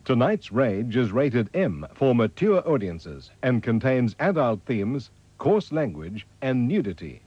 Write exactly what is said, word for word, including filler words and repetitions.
Tonight's Rage is rated M for mature audiences and contains adult themes, coarse language, and nudity.